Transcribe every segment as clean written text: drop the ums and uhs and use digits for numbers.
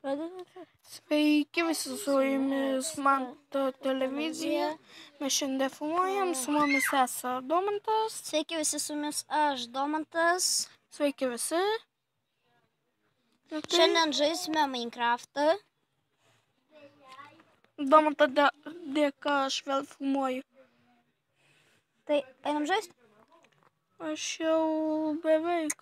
Pradedate. Sveiki visi, su jumis Manto televizija. Mes šiandien filmuojam, su mumis esą Domantas. Sveiki visi, su jumis aš, Domantas. Sveiki visi. Šiandien žaisime Minecraftą. Domanto dėka aš vėl filmuoju. Tai einam žaisti? Aš jau beveik.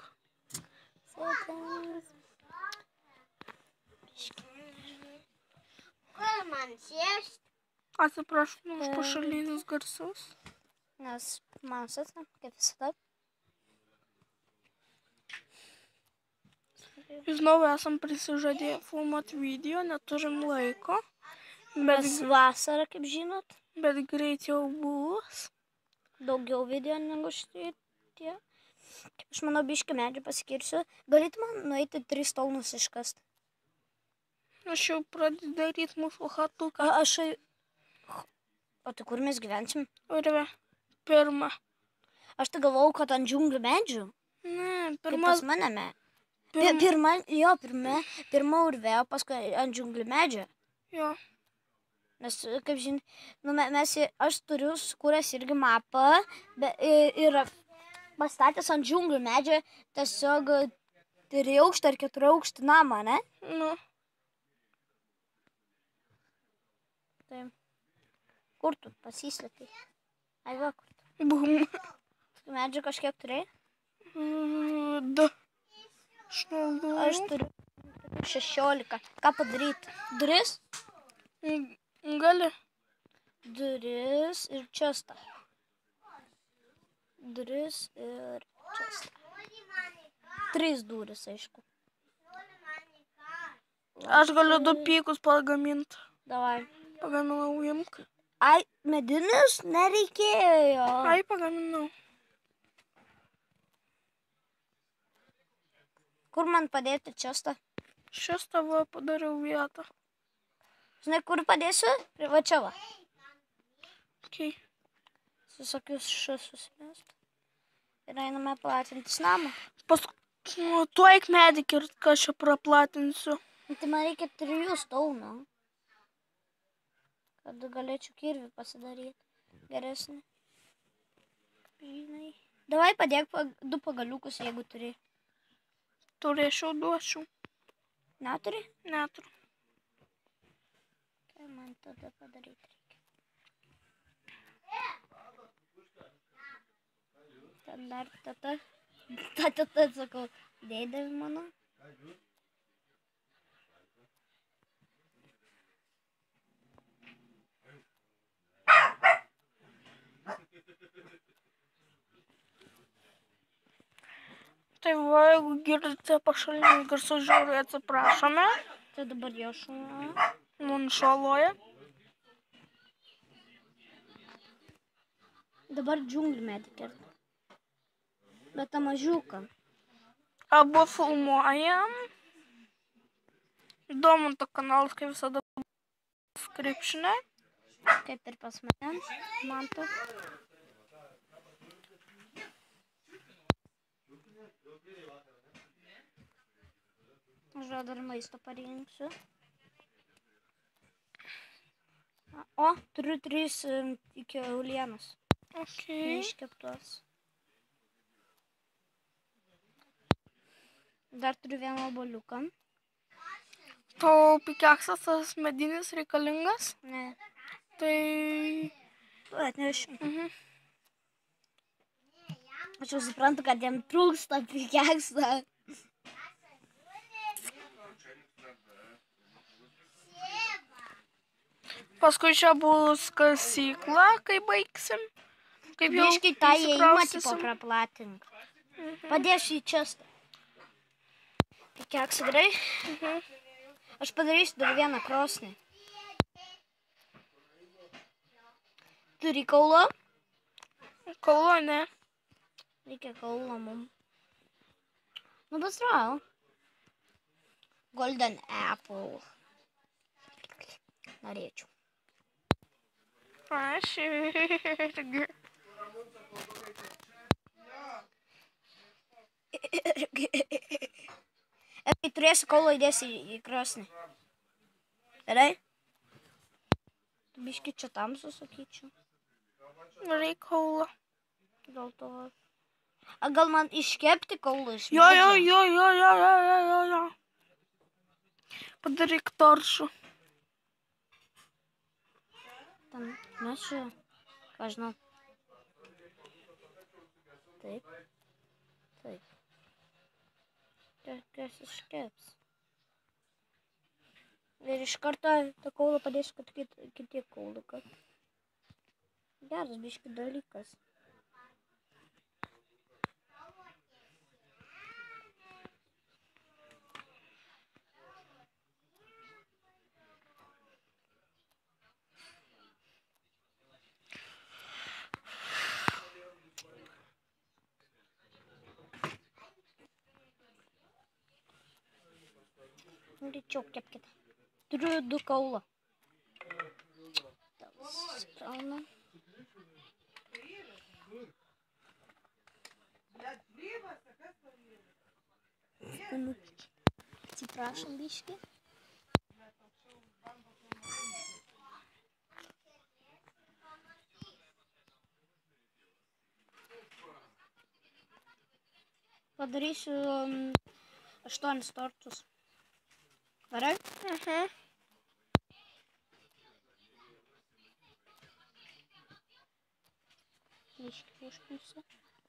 Kur man sėsti? Atsiprašau už pašalinius garsus. Nes man sėsti, kaip visada. Žinau, esam prisižadėję filmuoti video, neturim laiko. Mes vasarą, kaip žinot. Bet greit jau bus. Daugiau video negu šitie. Aš manau, biškį medžių paskirsiu. Galėtų man nueiti 3 taunus iškast. Aš jau pradedu daryti mūsų hatuką. O tai kur mes gyvensim? Urve. Pirma. Aš tai galvau, kad ant džiunglių medžių. Ne, Kaip pirma. pas maneme. Pirma urve, o paskui ant džiunglių medžio. Jo. Nes, kaip žinai, aš turiu sukūręs irgi mapą ir pastatęs ant džiunglių medžio tiesiog 3 aukštą ar 4 aukštį namą, ne? Nu. Tai kur tu pasislėpi? Ai, va, kur tu? Bum. Medžių kažkiek turėjai? 2. Aš turiu 16. Ką padaryti? Duris? Gali. Duris ir čiastą. Duris ir čiastą. 3 duris, aišku. Aš galiu 2 pykus pagaminti. Davai. Pagaminau, imk. Ai, medinius nereikėjo. Ai, pagaminau. Kur man padėti čiastą? Šios tavo padariau vietą. Žinai, kur padėsiu? Va čia va. Okay. Visokius susimest. Ir einame platintis namą. Tu eik medį ir kažką praplatinsiu. Tai man reikia 3 taunų. Kad galėčiau kirvį pasidaryti. Geresnį. Žinai. Davai padėk 2 pagaliukus, jeigu turi. Turėčiau, duočiau. Neturi? Neturiu. Ką man tada padaryti reikia? Ten dar tata, sakau, dėdė mano. Tai va, jeigu girdite pašalinius garsus, žiūriu, atsiprašome. Tai dabar jo šuo. Nunšaloja. Dabar džiunglių medį kerta. Bet tą mažiuką. Abu filmuojam. Domanto kanalas, kaip visada, description'e. Kaip ir pas mane. Manto. Aš dar maisto parinksiu. O, turiu 3 kiaulienos. Okay. Iškeptos. Dar turiu 1 obuoliuką. Tau pikeksas tas medinis reikalingas? Ne. Tai... Atnešiu. Aš jau suprantu, kad jam trūksta pikeksą. Paskui čia bus kasykla, kai baigsim. Kaip jau Biškai tą įėjimą tipo praplatink. Padėsiu į čiastą. Pikeksą gerai? Aš padarysiu dar 1 krosnį. Turi kaulo? Kaulo, ne. Reikia kaulo mum. Nu, pasitrau. Golden apple. Norėčiau. Aš irgi. Kai turėsiu kaulo, įdėsi į krosnį. Gerai? Biški čia tamsu, sakyčiau. Reikaula. Dėl to. A gal man iškepti kaulą iš Jo. medžio? Padaryk toršų. Ten mešiu. Ką žinau. Taip. Taip. Kas iškeps. Ir iš karto tą kaulą padėsiu, kad kiti kaulų, kad geras biški dalykas. Greičiau kepkite. Turiu 2 kaulą. Sprauna. Atsiprašom biški. Padarysiu 8 tortus. Gerai? Biški užpilsiu.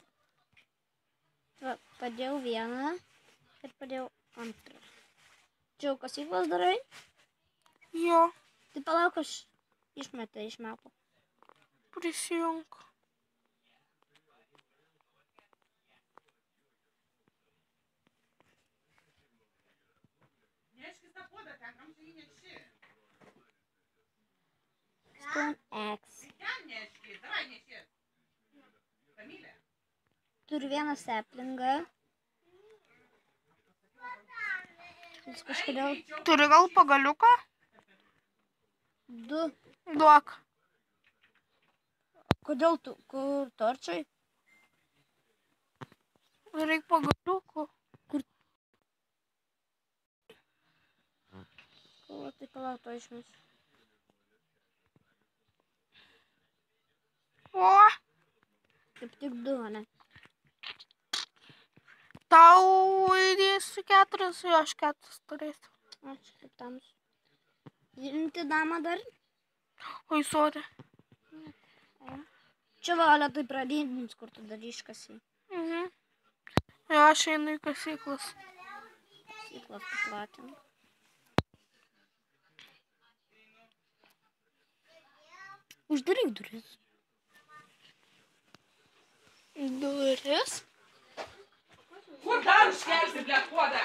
Padėjau vieną ir padėjau antrą. Čia jau kasyklas darai? Jo. Tai palauk, aš išmetą iš mepo. Prisijunk. Stone Axe. Turiu vieną seplingą. Jis kažkodėl Turi gal pagaliuką? 2. Duok. Kodėl tu? Kur torčiai? Reik pagaliukų. Kur tai palauk to išmės? O, Kaip tik 2, ne? tau įdėsiu 4, aš 4 turėsiu. Ačiū, kaip tamsu. Imti damą dar? Oi, sorry. Čia valia tai pradėdins, kur tu dar iškasi. Jo, aš einu į kasyklas. Kasyklas paplatin. Uždaryk duris. Duris? Kur dar iškelsi, blet, puodą?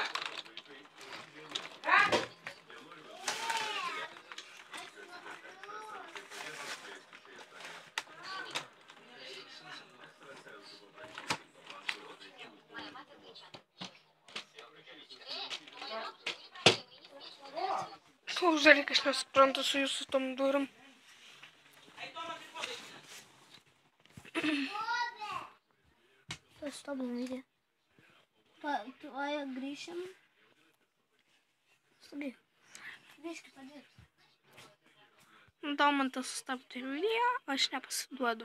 Uždaryk, aš nesuprantu su jūsų tom durim. Stop video. Tuoj grįšim. Stabdyk. Grįžki padėti. Tau man tas sustabdė video, aš nepasiduodu.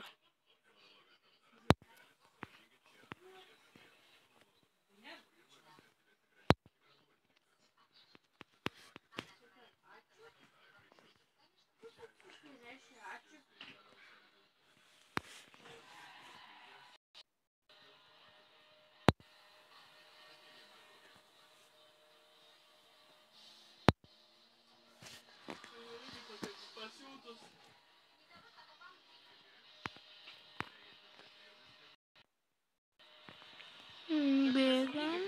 Bėgam.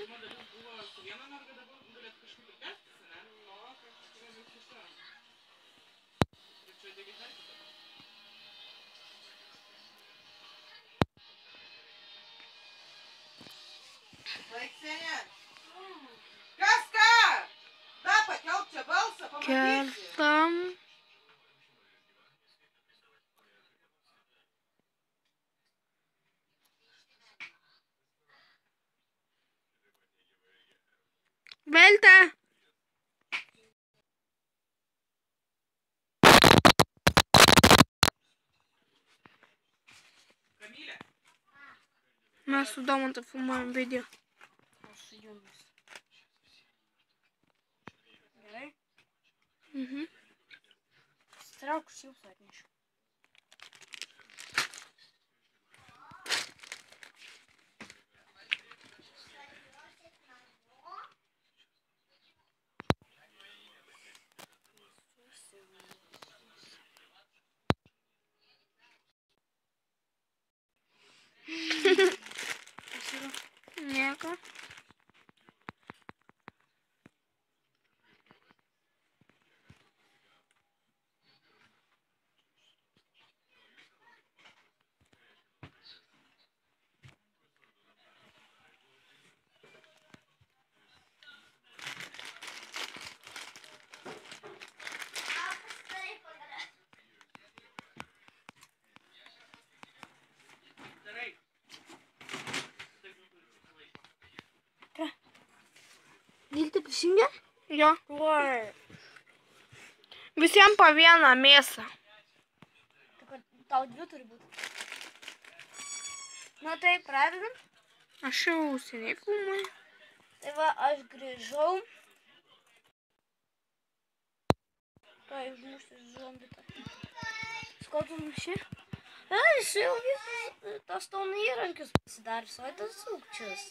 Kas ką? Da, pakelk čia balsą, pamatysi. Kertam. Velta. Mes su Domantu filmuojam video. Aš su jumis. Gerai? Mhm. Straukus jūs atnešiu. Nieko. Viltė prisijungė? Jo. Oi. Visiems po vieną mėsą. Tau dvi turi būti. Na tai, pradedam. Aš jau seniai filmuoju. Tai va, aš grįžau. Tuoj užmušti zombitą. Skotų muši. Jis jau visas tas tonu įrankius pasidarys, o tas sukčius.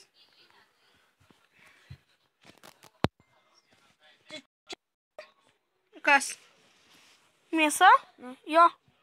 Kas? Mėsa? Jo.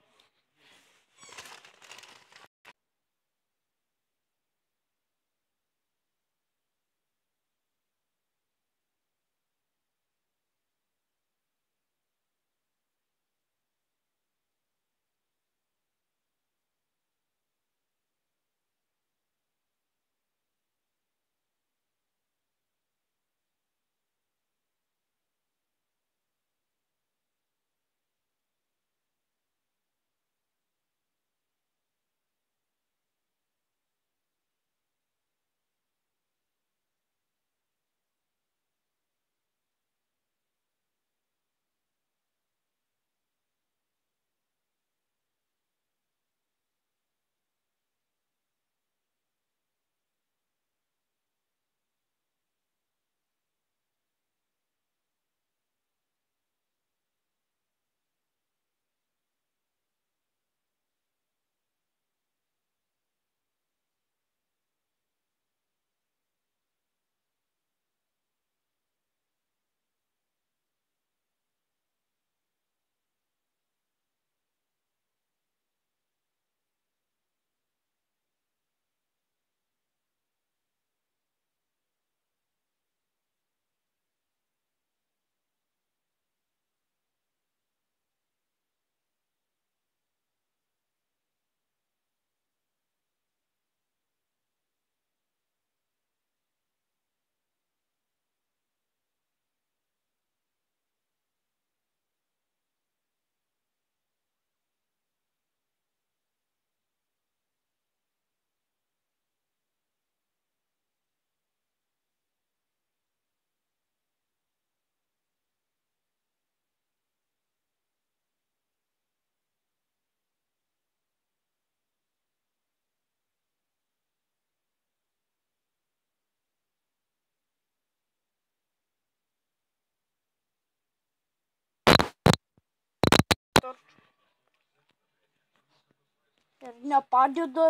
Ir nepadeda.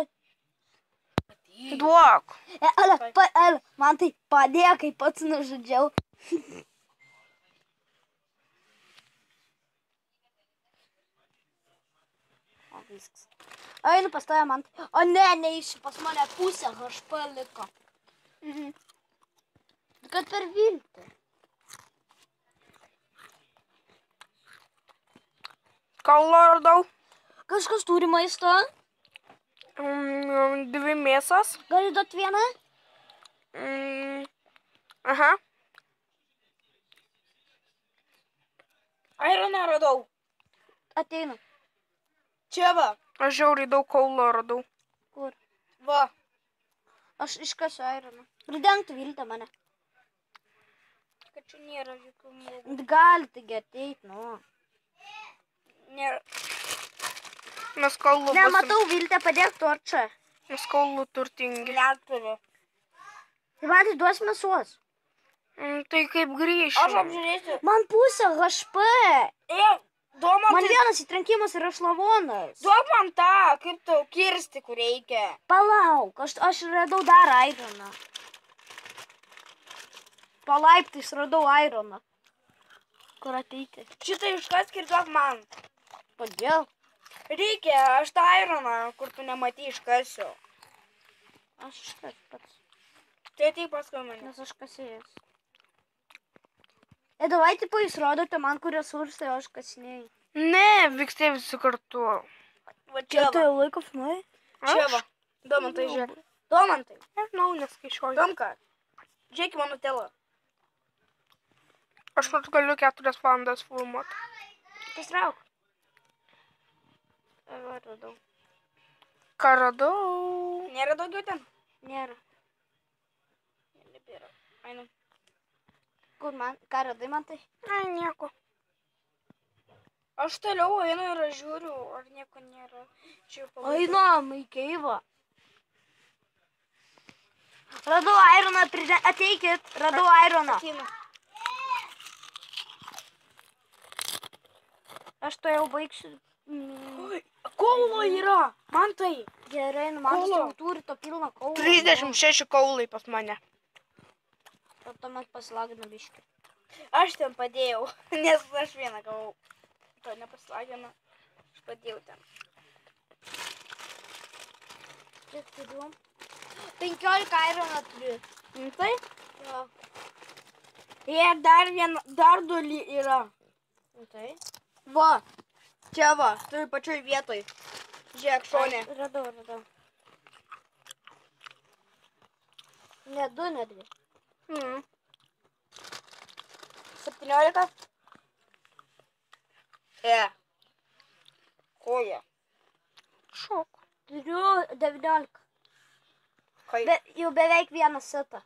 Duok. Ale, man tai padėjo, kai pats nužudžiau. O, viskas. Einu pas tave, man tai. O ne, neiši, pas mane pusę HP liko. Kad per viltį. Kaulą radau. Kažkas turi maisto. 2 mėsas. Gali duoti vieną? Aha. Aironą radau. Ateinu. Čia va. Aš žiauriai daug kaulo radau. Kur? Va. Aš iškasiu aironą. Pridengtų viltę mane. Kad čia nėra jokių mūgų. Gali taigi ateit, nu. Nėra. Mes kaulo Nematau viltę, padėk torčą. Mes kaulų turtingi. Neturiu. Tai man tai duos mėsos. Tai kaip grįžti? Aš apžiūrėsiu. Man pusę HP. Duok man, Man vienas įtrenkimas yra šlavonas. duok man tą, kaip tau kirsti, kur reikia. Palauk, aš radau dar ironą. Palaiptais radau ironą. Kur ateiti? Šitą iškask ir duok man. Kodėl? Reikia, aš tą ironą, kur tu nematai, iškasiu. Aš iškas pats, Tai taip paskui mane. nes aš kasėjas. Davai, tipo, jūs rodote man, kur resursai, o aš kasinėjai. Ne, vykstė visi kartu. Va Čia čia tai va. laiko finai? Čia va. Domantai, žiūrėk. Domantai. Nežinau, neskaičiuoju. Domka. Žiūrėk į mano telą. Aš nors galiu 4 valandas filmuoti. Pasitrauk. Va, radau. Ką radau? Nėra daugiau ten? Nėra. Nebėra. Einu. Kur man? Ką radai man tai? Ai, nieko. Aš toliau einu ir aš žiūriu, ar nieko nėra. Čia jau pabaiga. Einam į keivą. Radau ironą, ateikit. Radau ironą. Ateinu. Aš to jau baigsiu. Kaulo yra. Man tai. Gerai, nu man Kaulo. jau turi to pilną kaulą. 36 kaulai pas mane. O tuomet pasilagina biškį. Aš ten padėjau, nes aš vieną gavau. To nepaslagino. Aš padėjau ten. Kiek turiu? 15 ironą turiu. Tai? Jo. Ir dar du yra. Tai? Va. Čia va, turi pačioj vietoj. Žiūrėk, šonė. Radau. Ne 2, ne 2. 17. Koja. Šok. Turiu 19. Kaip? Jau beveik vieną setą.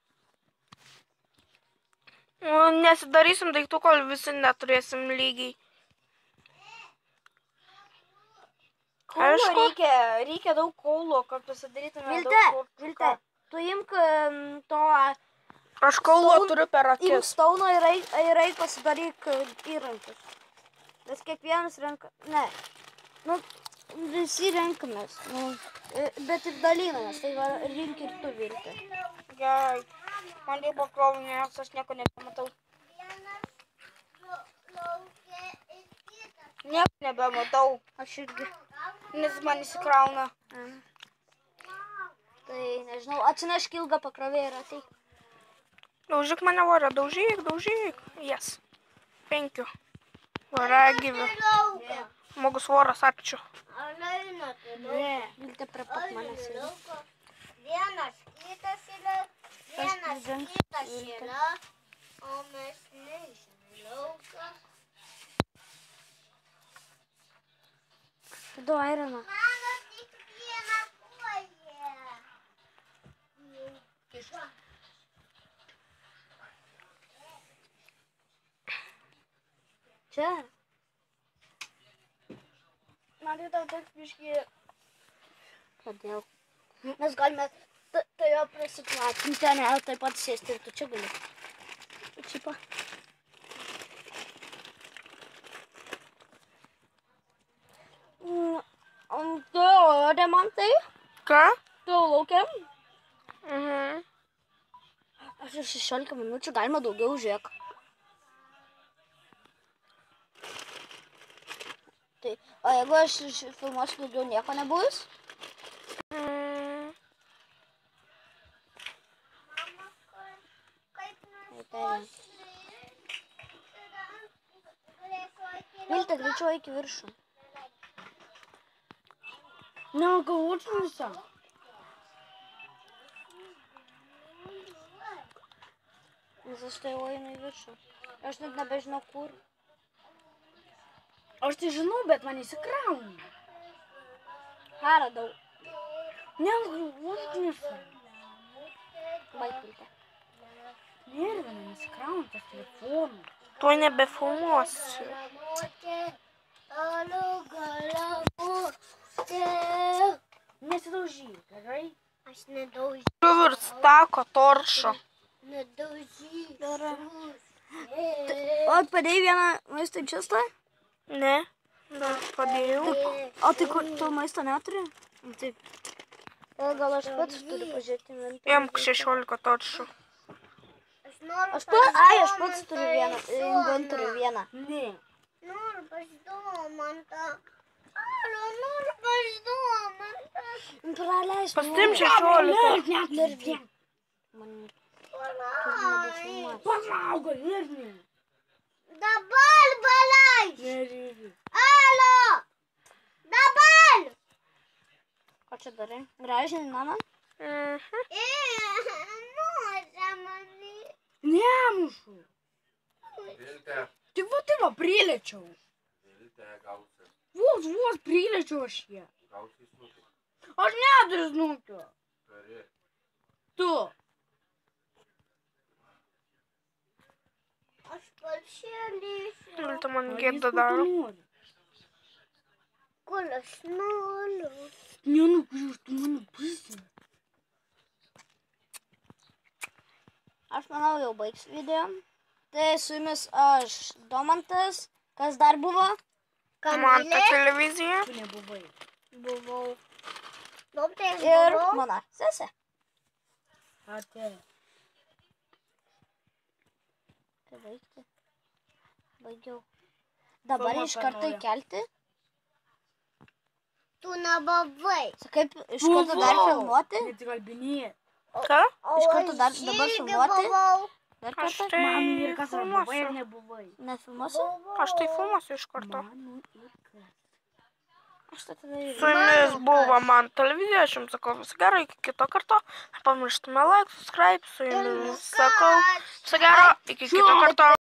Nesidarysim daiktų, kol visi neturėsim lygiai. Kaulo reikia daug kaulo, kad pasidarytume Vilte, tu imk to, Aš kaulo turiu per imk akis. stauno ir eik pasidaryk įrankius. Nes kiekvienas renka, ne, nu, visi renkamės, nu, bet ir dalinamės, tai va, rink ir tu, Vilte. Gerai. Man reikia pakrovų, nes aš nieko nebematau. Nieko nebematau, Aš irgi. nes man įsikrauna. Tai, nežinau, atsinešk ilgą pakrovėją ir ateik. Daužyk mane vorą, daužyk. Yes. 5. Vora gyvi. Mogus voras, ačiū. Ne. Vilte prie pat manęs yra. Vienas kitas yra, vienas Aš kitas yra, o mes neišime lauką. Du ironą. Mano tik viena koja. Čia. Man tai tau taip biški. Kodėl? Mes galime toje prasiplatinti, ne, taip pat sėsti ir tu čia gali. Čipa. Tu rodė man tai? Ką? Tu laukiam? Mhm. Aš jau 16 minučių, galima daugiau žiūrėk. Tai, o jeigu aš filmuosiu daugiau, nieko nebus? Mm. Vilte, greičiau eik į viršų. Ne, gal užmisa. Nes aš tai jau einu į viršų. Aš net nebežinau kur. Aš tai žinau, bet man įsikrauna. Ką radau? Ne, užmisa. Baik, Vilte. Nervina, man įsikrauna tas telefonas. Tuo nebefilmuosiu. Nesidaužyk, gerai? Aš nedaužysiu. Verstako toršo. Nedaužysiu. O, padėjai vieną maisto čiastą? Ne, dar padėjau. O tai kur, tu maisto neturi? Taip. Gal aš pats turiu pažiūrėti inventorių. Jam 16 toršo. Aš pats turiu vieną inventorių vieną. Ne. Noriu pasidomantą. Noriu pasidomantą. Praleis. Pastim 16. Nervien. Palaugo, nervien. Dabar paleis. Nervien. Alo. Dabar. Ką čia darai? Gražinį namą? Noriu mani. Nemušu. Vilte, Tik va tai va priliečiau. Vilte, gausi. Vos priliečiau aš ją. Gausi snukį. Aš neturiu snukio. Turi. Tu. Aš pašėlysiu. Vilta man gėda daro. Kur aš noriu. Nenukriūš, tu mane baisi. Aš manau jau baigs video. Tai su jumis aš, Domantas. Kas dar buvo? Man ta televizija. Tu nebuvai. Buvau. Dobtai Ir mano sesė. Ate. Tai baigti. Baigiau. Dabar iš karto įkelti. Tu nebavai. Sakai, iš karto dar filmuoti? Netikalbinėjai. Ką? Iš karto dar dabar filmuoti? Dar Aš kartą? tai filmuosiu. Nefilmuosiu? Aš tai filmuosiu iš karto. Aš tai tada ir... Su jumis buvo man televizija, aš jums sakau viso gero, iki kito karto. Nepamirštume like, subscribe, su jumis sakau viso gero, iki kito karto.